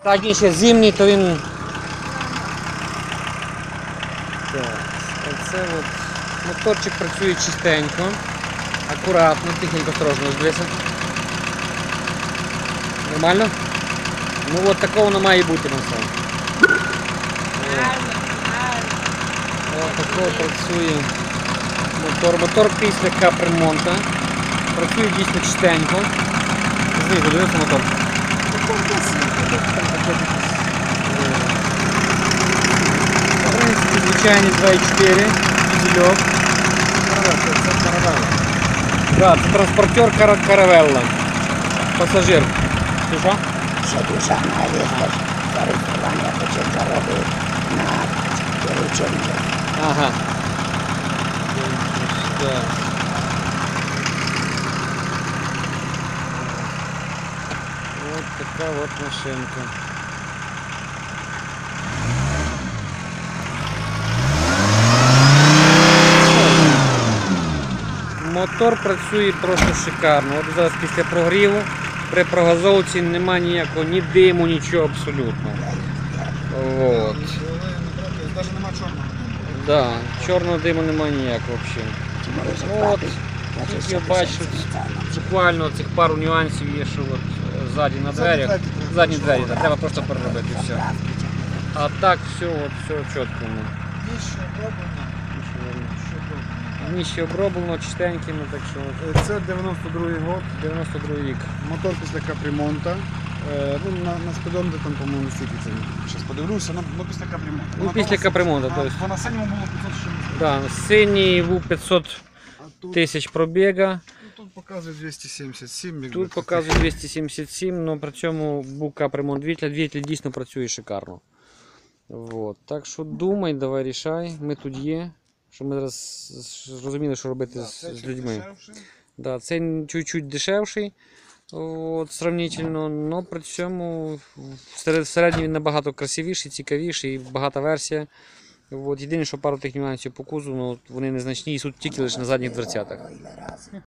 Так, і ще зимній, то він... Так, оце от. Моторчик працює чистенько, акуратно, тихенько, осторожно, дивися. Нормально? Ну от такого воно має бути на все. Ось такого працює мотор. Мотор після капремонту. Працює дійсно чистенько. Знизу, дивіться мотор. В принципі, звичайний 2.4 дизельок. Да, це транспортер Каравелла. Пасажир. Ти що? Ще душа навіть зареєстрування початку робити на доручення. Ага. Так. Вот така от машинка. Мотор працює просто шикарно. От зараз після прогріву при прогазовці немає ніякого ні диму, нічого абсолютно. Вот. Навіть нема чорного. Да, чорного диму немає ніякого взагалі. От, тільки бачу, буквально цих пару нюансів є, що от ззаді на дверях. Задні двері, так, треба просто переробити і все. А так все, от, все чітко. Ніщо оброблено. Ніщо оброблено, чистенькими, так що от, Це 92-й год. 92 рік. Мотор після капремонта. Ну, на спідометрі там, по-моєму, стільки це. Зараз подивлюся, ну після капремонта. Ну, після капремонту, Бо тобто. на синьому було 500 чимось. Да, синій був 500 А тут, тисяч пробіга. тут показує 277. якби Тут таке. показує 277, але при цьому був капремонт двигателя. Двигатель дійсно працює шикарно. Вот. Так що думай, давай рішай, ми тут є. Що ми зараз зрозуміли, що робити з людьми. Да, цей чуть-чуть дешевший от, сравнительно, але при цьому всередині він набагато красивіший, цікавіший, багата версія. От, єдине, що пару тих нюансів по кузову, ну, вони незначні і тут тільки лише на задніх дверцятах.